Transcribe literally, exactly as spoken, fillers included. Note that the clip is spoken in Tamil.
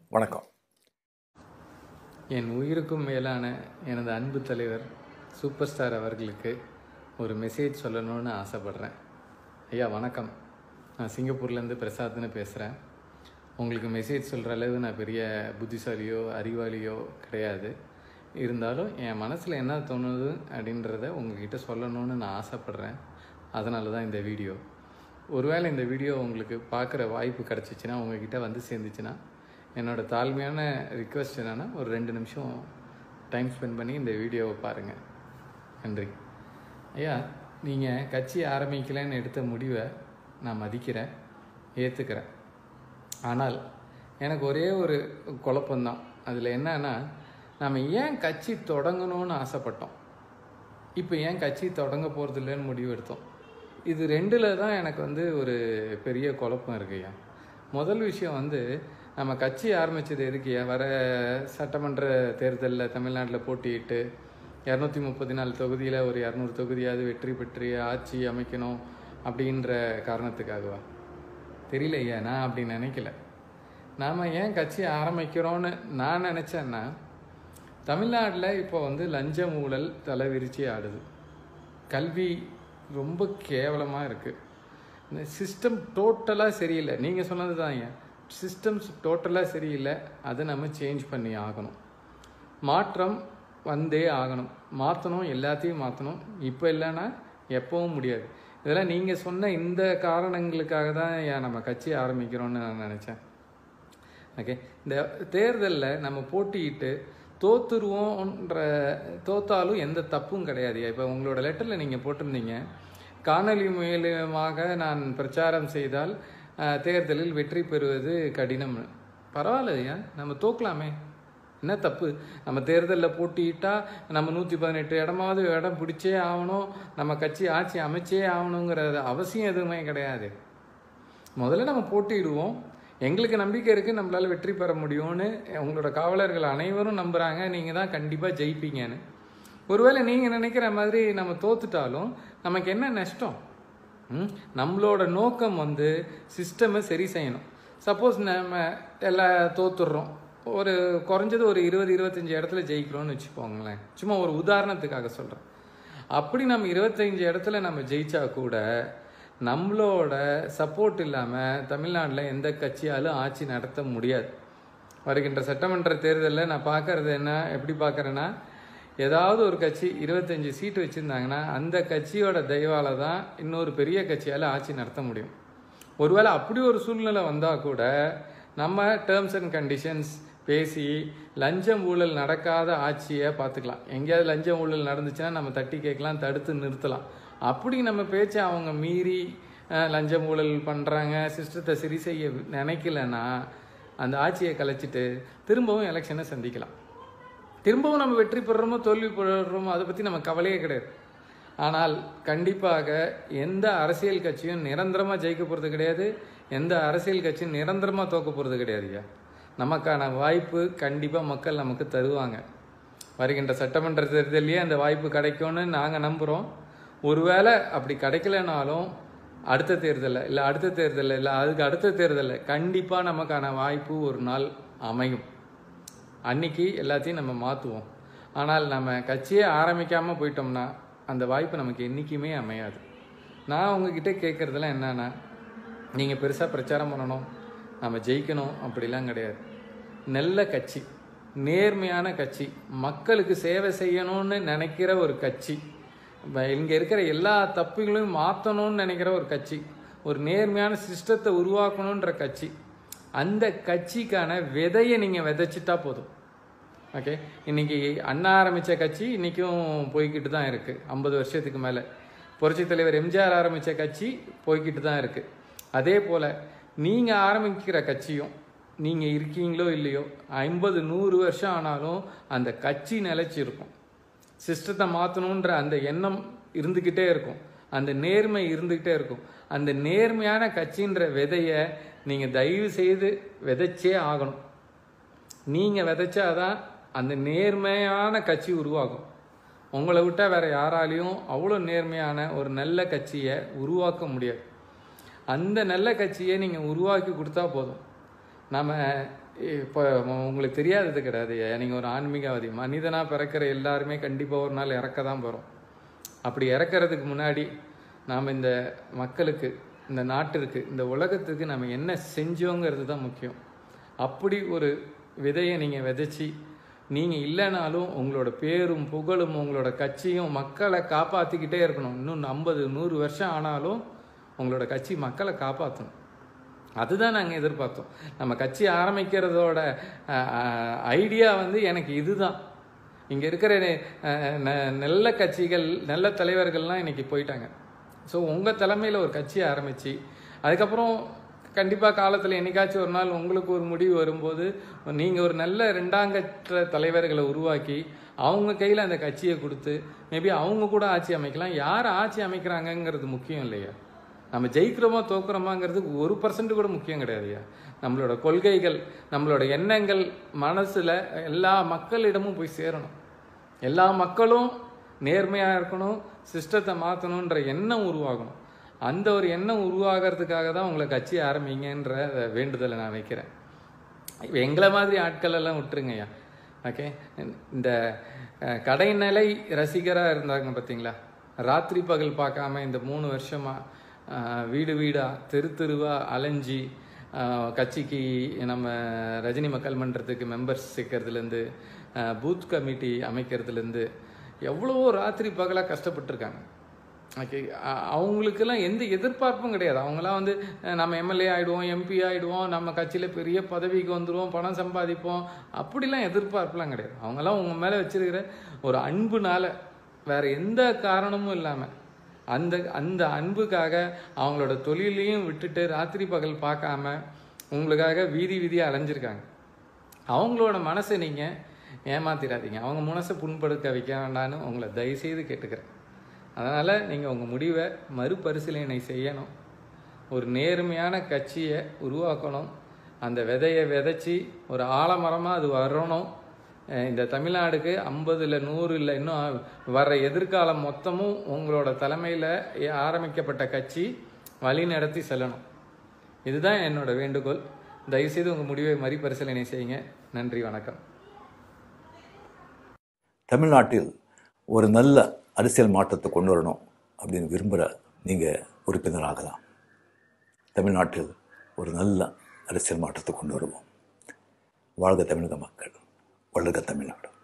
வணக்கம். என் உயிருக்கும் மேலான எனது அன்பு தலைவர் சூப்பர் ஸ்டார் அவர்களுக்கு ஒரு மெசேஜ் சொல்லணும்னு ஆசைப்பட்றேன். ஐயா வணக்கம், நான் சிங்கப்பூர்லேருந்து பிரசாத்னு பேசுகிறேன். உங்களுக்கு மெசேஜ் சொல்கிற அளவு நான் பெரிய புத்திசாலியோ அறிவாளியோ கிடையாது. இருந்தாலும் என் மனசில் என்ன தோணுது அப்படின்றத உங்கள்கிட்ட சொல்லணும்னு நான் ஆசைப்பட்றேன். அதனால தான் இந்த வீடியோ. ஒருவேளை இந்த வீடியோ உங்களுக்கு பார்க்குற வாய்ப்பு கிடச்சிச்சின்னா, உங்கள்கிட்ட வந்து சேர்ந்துச்சுன்னா, என்னோடய தாழ்மையான ரிக்வெஸ்ட் என்னென்னா, ஒரு ரெண்டு நிமிஷம் டைம் ஸ்பெண்ட் பண்ணி இந்த வீடியோவை பாருங்கள். நன்றி. ஐயா, நீங்கள் கட்சி ஆரம்பிக்கலைன்னு எடுத்த முடிவை நான் மதிக்கிறேன், ஏற்றுக்கிறேன். ஆனால் எனக்கு ஒரே ஒரு குழப்பம்தான். அதில் என்னன்னா, நம்ம ஏன் கட்சி தொடங்கணும்னு ஆசைப்பட்டோம், இப்போ ஏன் கட்சி தொடங்க போகிறது இல்லைன்னு முடிவு எடுத்தோம். இது ரெண்டில் தான் எனக்கு வந்து ஒரு பெரிய குழப்பம் இருக்குய்யா. முதல் விஷயம் வந்து, நம்ம கட்சி ஆரம்பித்தது எதுக்குயா? வர சட்டமன்ற தேர்தலில் தமிழ்நாட்டில் போட்டியிட்டு இரநூத்தி முப்பத்தி நாலு தொகுதியில் ஒரு இரநூறு தொகுதியாவது வெற்றி பெற்று ஆட்சி அமைக்கணும் அப்படின்ற காரணத்துக்காகவா? தெரியல ஐயா, நான் அப்படி நினைக்கல. நாம் ஏன் கட்சி ஆரம்பிக்கிறோன்னு நான் நினச்சேன்னா, தமிழ்நாட்டில் இப்போ வந்து லஞ்ச ஊழல் தலைவிரிச்சி ஆடுது. கல்வி ரொம்ப கேவலமாக இருக்குது. இந்த சிஸ்டம் டோட்டலாக சரியில்லை. நீங்கள் சொன்னது தான் ஐயா, சிஸ்டம்ஸ் டோட்டலாக சரியில்லை. அதை நம்ம சேஞ்ச் பண்ணி ஆகணும். மாற்றம் வந்தே ஆகணும். மாற்றணும், எல்லாத்தையும் மாற்றணும். இப்போ இல்லைன்னா எப்பவும் முடியாது. இதெல்லாம் நீங்கள் சொன்ன இந்த காரணங்களுக்காக தான் ஏன் நம்ம கட்சி ஆரம்பிக்கிறோன்னு நான் நினச்சேன். ஓகே, இந்த தேர்தலில் நம்ம போட்டியிட்டு தோத்துருவோன்ற தோத்தாலும் எந்த தப்பும் கிடையாது. இப்போ உங்களோட லெட்டரில் நீங்கள் போட்டிருந்தீங்க, காணொலி மூலமாக நான் பிரச்சாரம் செய்தால் தேர்தலில் வெற்றி பெறுவது கடினம். பரவாயில்லையா, நம்ம தோக்கலாமே, என்ன தப்பு? நம்ம தேர்தலில் போட்டியிட்டால் நம்ம நூற்றி பதினெட்டு இடமாவது இடம் பிடிச்சே ஆகணும், நம்ம கட்சி ஆட்சி அமைச்சே ஆகணுங்கிற அவசியம் எதுவுமே கிடையாது. முதல்ல நம்ம போட்டியிடுவோம். எங்களுக்கு நம்பிக்கை இருக்குது நம்மளால் வெற்றி பெற முடியும்னு. உங்களோட காவலர்கள் அனைவரும் நம்புகிறாங்க, நீங்கள் தான் கண்டிப்பாக ஜெயிப்பீங்கன்னு. ஒருவேளை நீங்கள் நினைக்கிற மாதிரி நம்ம தோத்துட்டாலும் நமக்கு என்ன நஷ்டம்? ம் நம்மளோட நோக்கம் வந்து சிஸ்டமை சரி செய்யணும். சப்போஸ் நம்ம எல்லாம் தோத்துடுறோம், ஒரு குறைஞ்சது ஒரு இருபது இருபத்தஞ்சி இடத்துல ஜெயிக்கிறோன்னு வச்சுக்கோங்களேன். சும்மா ஒரு உதாரணத்துக்காக சொல்கிறேன். அப்படி நம்ம இருபத்தஞ்சி இடத்துல நம்ம ஜெயிச்சா கூட நம்மளோட சப்போர்ட் இல்லாமல் தமிழ்நாட்டில் எந்த கட்சியாலும் ஆட்சி நடத்த முடியாது. வருகின்ற சட்டமன்ற தேர்தலில் நான் பார்க்கறது என்ன, எப்படி பார்க்குறேன்னா, ஏதாவது ஒரு கட்சி இருபத்தஞ்சி சீட்டு வச்சுருந்தாங்கன்னா அந்த கட்சியோட தயவால் தான் இன்னொரு பெரிய கட்சியால் ஆட்சி நடத்த முடியும். ஒருவேளை அப்படி ஒரு சூழ்நிலை வந்தால் கூட நம்ம டேர்ம்ஸ் அண்ட் கண்டிஷன்ஸ் பேசி லஞ்சம் ஊழல் நடக்காத ஆட்சியை பார்த்துக்கலாம். எங்கேயாவது லஞ்சம் ஊழல் நடந்துச்சுன்னா நம்ம தட்டி கேட்கலாம், தடுத்து நிறுத்தலாம். அப்படி நம்ம பேச்சை அவங்க மீறி லஞ்சம் ஊழல் பண்ணுறாங்க, சிஸ்டத்தை சரி செய்ய நினைக்கலன்னா அந்த ஆட்சியை கலைச்சிட்டு திரும்பவும் எலெக்ஷனை சந்திக்கலாம். திரும்பவும் நம்ம வெற்றி பெறுறோமோ தோல்வி பெறுறோமோ அதை பற்றி நம்ம கவலையே கிடையாது. ஆனால் கண்டிப்பாக எந்த அரசியல் கட்சியும் நிரந்தரமாக ஜெயிக்க போகிறது கிடையாது, எந்த அரசியல் கட்சியும் நிரந்தரமாக தோக்க போகிறது கிடையாதுயா. நமக்கான வாய்ப்பு கண்டிப்பாக மக்கள் நமக்கு தருவாங்க. வருகின்ற சட்டமன்ற தேர்தலையே அந்த வாய்ப்பு கிடைக்கும்னு நாங்கள் நம்புகிறோம். ஒருவேளை அப்படி கிடைக்கலனாலும் அடுத்த தேர்தலில் இல்லை அடுத்த தேர்தலில் இல்லை அதுக்கு அடுத்த தேர்தலில் கண்டிப்பாக நமக்கான வாய்ப்பு ஒரு நாள் அமையும். அன்னைக்கு எல்லாத்தையும் நம்ம மாற்றுவோம். ஆனால் நம்ம கட்சியே ஆரம்பிக்காமல் போயிட்டோம்னா அந்த வாய்ப்பு நமக்கு என்றைக்குமே அமையாது. நான் உங்ககிட்ட கேட்குறதுலாம் என்னன்னா, நீங்கள் பெருசாக பிரச்சாரம் பண்ணணும், நம்ம ஜெயிக்கணும் அப்படிலாம் கிடையாது. நல்ல கட்சி, நேர்மையான கட்சி, மக்களுக்கு சேவை செய்யணும்னு நினைக்கிற ஒரு கட்சி, இங்கே இருக்கிற எல்லா தப்புகளையும் மாற்றணும்னு நினைக்கிற ஒரு கட்சி, ஒரு நேர்மையான சிஸ்டத்தை உருவாக்கணுன்ற கட்சி, அந்த கட்சிக்கான விதையை நீங்கள் விதைச்சிட்டா போதும். ஓகே, இன்றைக்கி அண்ணா ஆரம்பித்த கட்சி இன்றைக்கும் போய்கிட்டு தான் இருக்குது. ஐம்பது வருஷத்துக்கு மேலே புரட்சித் தலைவர் எம்ஜிஆர் ஆரம்பித்த கட்சி போய்கிட்டு தான் இருக்குது. அதே போல் நீங்கள் ஆரம்பிக்கிற கட்சியும், நீங்கள் இருக்கீங்களோ இல்லையோ, ஐம்பது நூறு வருஷம் ஆனாலும் அந்த கட்சி நிலைச்சிருக்கும். சிஸ்டத்தை மாற்றணுன்ற அந்த எண்ணம் இருந்துக்கிட்டே இருக்கும், அந்த நேர்மை இருந்துக்கிட்டே இருக்கும். அந்த நேர்மையான கட்சின்ற விதையை நீங்கள் தயவு செய்து விதைச்சே ஆகணும். நீங்கள் விதைச்சாதான் அந்த நேர்மையான கட்சி உருவாகும். உங்களை விட்டால் வேறு யாராலையும் அவ்வளோ நேர்மையான ஒரு நல்ல கட்சியை உருவாக்க முடியாது. அந்த நல்ல கட்சியை நீங்கள் உருவாக்கி கொடுத்தா போதும். நம்ம இப்போ உங்களுக்கு தெரியாதது கிடையாது. நீங்கள் ஒரு ஆன்மீகவாதி, மனிதனாக பிறக்கிற எல்லாருமே கண்டிப்பாக ஒரு நாள் இறக்க தான் போகிறோம். அப்படி இறக்கிறதுக்கு முன்னாடி நாம் இந்த மக்களுக்கு, இந்த நாட்டிற்கு, இந்த உலகத்துக்கு நம்ம என்ன செஞ்சோங்கிறது தான் முக்கியம். அப்படி ஒரு விதையை நீங்கள் விதைச்சி, நீங்கள் இல்லைனாலும் உங்களோட பேரும் புகழும் உங்களோட கட்சியும் மக்களை காப்பாற்றிக்கிட்டே இருக்கணும். இன்னும் ஐம்பது நூறு வருஷம் ஆனாலும் உங்களோட கட்சி மக்களை காப்பாற்றணும். அதுதான் நாங்கள் எதிர்பார்த்தோம். நம்ம கட்சி ஆரம்பிக்கிறதோட ஐடியா வந்து எனக்கு இதுதான். இங்கே இருக்கிற நல்ல கட்சிகள், நல்ல தலைவர்கள்லாம் இன்றைக்கி போயிட்டாங்க. ஸோ உங்கள் தலைமையில் ஒரு கட்சியை ஆரம்பித்து, அதுக்கப்புறம் கண்டிப்பாக காலத்தில் என்னைக்காச்சும் ஒரு நாள் உங்களுக்கு ஒரு முடிவு வரும்போது நீங்கள் ஒரு நல்ல ரெண்டாங்கற்ற தலைவர்களை உருவாக்கி அவங்க கையில் அந்த கட்சியை கொடுத்து மேபி அவங்க கூட ஆட்சி அமைக்கலாம். யார் ஆட்சி அமைக்கிறாங்கங்கிறது முக்கியம் இல்லையா? நம்ம ஜெயிக்கிறோமா தோக்குறோமாங்கிறதுக்கு ஒரு பர்சன்ட் கூட முக்கியம் கிடையாதுயா. நம்மளோட கொள்கைகள், நம்மளோட எண்ணங்கள் மனசில் எல்லா மக்களிடமும் போய் சேரணும். எல்லா மக்களும் நேர்மையாக இருக்கணும், சிஸ்டத்தை மாற்றணுன்ற எண்ணம் உருவாகணும். அந்த ஒரு எண்ணம் உருவாகிறதுக்காக தான் உங்களை கட்சி ஆரம்பிங்கன்ற வேண்டுதலை நான் வைக்கிறேன். இப்போ எங்களை மாதிரி ஆட்கள் எல்லாம் விட்டுருங்கய்யா. ஓகே, இந்த கடைநிலை ரசிகராக இருந்தாங்க பார்த்தீங்களா, ராத்திரி பகல் பார்க்காம இந்த மூணு வருஷமாக வீடு வீடாக தெரு தெருவாக அலைஞ்சி கட்சிக்கு நம்ம ரஜினி மக்கள் மன்றத்துக்கு மெம்பர்ஸ் சேர்க்கறதுலேருந்து பூத் கமிட்டி அமைக்கிறதுலேருந்து எவ்வளவோ ராத்திரி பகலாக கஷ்டப்பட்டுருக்காங்க. ஓகே, அவங்களுக்கெல்லாம் எந்த எதிர்பார்ப்பும் கிடையாது. அவங்களாம் வந்து நம்ம எம்எல்ஏ ஆகிடுவோம், எம்பி ஆகிடுவோம், நம்ம கட்சியில் பெரிய பதவிக்கு வந்துடுவோம், பணம் சம்பாதிப்போம், அப்படிலாம் எதிர்பார்ப்புலாம் கிடையாது. அவங்களாம் உங்கள் மேலே வச்சிருக்கிற ஒரு அன்புனால, வேறு எந்த காரணமும் இல்லாமல் அந்த அந்த அன்புக்காக அவங்களோட தொழிலையும் விட்டுட்டு ராத்திரி பகல் பார்க்காம உங்களுக்காக வீதி வீதியாக அலைஞ்சிருக்காங்க. அவங்களோட மனசை நீங்கள் ஏமாத்திடாதீங்க, அவங்க மனசை புண்படுத்த வைக்க வேண்டான்னு உங்களை தயவுசெய்து கேட்டுக்கிறேன். அதனால் நீங்கள் உங்கள் முடிவை மறுபரிசீலனை செய்யணும். ஒரு நேர்மையான கட்சியை உருவாக்கணும். அந்த விதையை விதைச்சி ஒரு ஆலமரமாக அது வரணும். இந்த தமிழ்நாடுக்கு ஐம்பதுல நூறு இல்லை இன்னும் வர்ற எதிர்காலம் மொத்தமும் உங்களோட தலைமையில் ஆரம்பிக்கப்பட்ட கட்சி வழி நடத்தி செல்லணும். இதுதான் என்னோட வேண்டுகோள். தயவுசெய்து உங்கள் முடிவை மறுபரிசீலனை செய்யுங்க. நன்றி, வணக்கம். தமிழ்நாட்டில் ஒரு நல்ல அரசியல் மாற்றத்தை கொண்டு வரணும் அப்படின்னு விரும்புகிற நீங்கள் உறுப்பினராகலாம். தமிழ்நாட்டில் ஒரு நல்ல அரசியல் மாற்றத்தை கொண்டு வருவோம். வாழ்க தமிழக மக்கள், வளர்க தமிழ்நாடு.